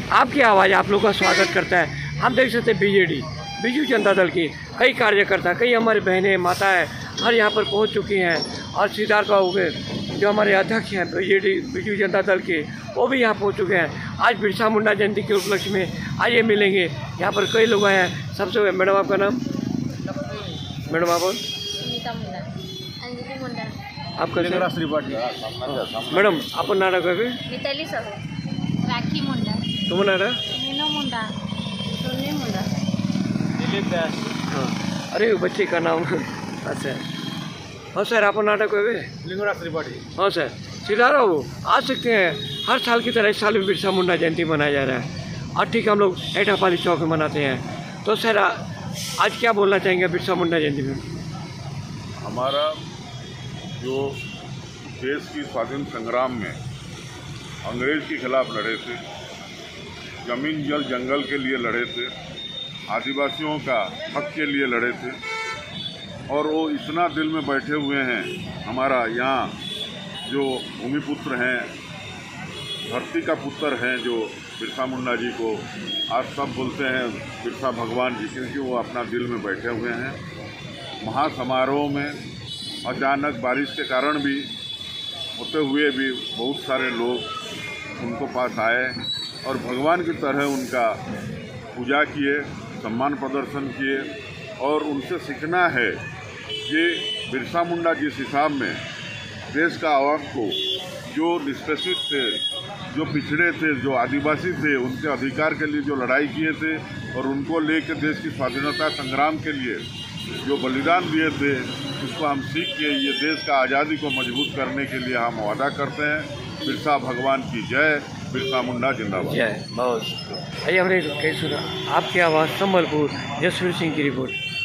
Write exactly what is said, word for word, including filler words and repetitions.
आपकी आवाज़ आप लोगों का स्वागत करता है। हम देख सकते हैं बीजेडी बिजू जनता दल की कई कार्यकर्ता, कई हमारी बहनें माताएं हर यहाँ पर पहुँच चुकी हैं और सिद्धार्थ बाबू के जो हमारे अध्यक्ष हैं बीजेडी बिजू जनता दल के, वो भी यहाँ पहुँच चुके हैं। आज बिरसा मुंडा जयंती के उपलक्ष्य में आइए मिलेंगे। यहाँ पर कई लोग आए हैं। सबसे मैडम आपका नाम? मैडम आप आपका मैडम अपन नाटक है मिताली साहू, राखी मुंडा, तुम नाटक मीनू मुंडा, सोनी मुंडा, हाँ। अरे बच्चे का नाम अच्छा हाँ सर, आप नाटक है लिंगराज त्रिपाठी। हाँ सर, सिद्धार्थ बाबू आ सकते हैं। हर साल की तरह इस साल भी बिरसा मुंडा जयंती मनाया जा रहा है और ठीक हम लोग एटापाली चौक में मनाते हैं। तो सर आज क्या बोलना चाहेंगे बिरसा मुंडा जयंती में? हमारा जो देश की स्वाधीन संग्राम में अंग्रेज के खिलाफ लड़े थे, जमीन जल जंगल के लिए लड़े थे, आदिवासियों का हक के लिए लड़े थे और वो इतना दिल में बैठे हुए हैं। हमारा यहाँ जो भूमिपुत्र हैं, धरती का पुत्र हैं, जो बिरसा मुंडा जी को आज सब बोलते हैं बिरसा भगवान जी, क्योंकि वो अपना दिल में बैठे हुए हैं। महासमारोह में अचानक बारिश के कारण भी होते हुए भी बहुत सारे लोग उनको पास आए और भगवान की तरह उनका पूजा किए, सम्मान प्रदर्शन किए और उनसे सीखना है कि बिरसा मुंडा जिस हिसाब में देश का आवाम को, जो निष्पेषित थे, जो पिछड़े थे, जो आदिवासी थे, उनके अधिकार के लिए जो लड़ाई किए थे और उनको लेकर देश की स्वाधीनता संग्राम के लिए जो बलिदान दिए थे, उसको हम सीख के ये देश का आज़ादी को मजबूत करने के लिए हम वादा करते हैं। बिरसा भगवान की जय, बिरसा मुंडा जिंदाबाद। जय। बहुत आइए हमने कहीं सुना आपकी आवाज़ संबलपुर, जसवीर सिंह की रिपोर्ट।